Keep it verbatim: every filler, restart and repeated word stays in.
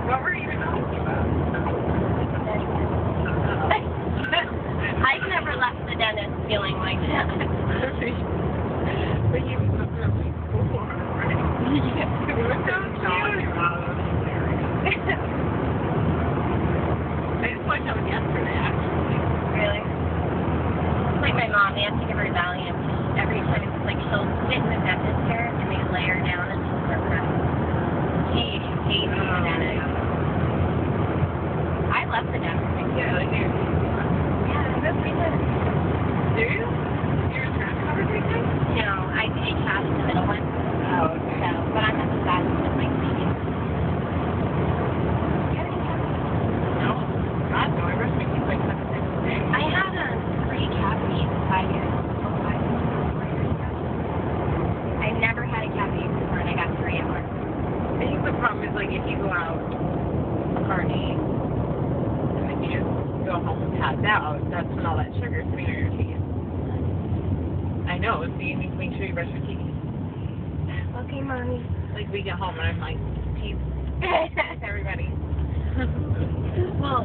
What were you talking about? I've never left the dentist feeling like that. But you look really cool. You look so cute. I just watched that one yesterday, actually. Really? It's like my mom, they have to give her Valium. Every time it's like she'll sit in the dentist chair and they lay her down and she'll start crying. She hates the dentist. I love the dentist. Yeah, like you. Yeah, that's pretty good. Do you? Your insurance cover treatment? No, I pay cash the middle one. Oh, okay. So, but I'm not the best with my cleaning. No. God, no, I brush my teeth like seven times a day. I had a free cavity five years ago. Five years ago. I never had a cavity before, and I got three of them. I think the problem is, like, if you go out partying, and then you go home and pass out, that's when all that sugar's going in your teeth. I know, so you need to make sure you brush your teeth. Okay, Mommy. Like, we get home and I'm like, teeth, everybody. Well,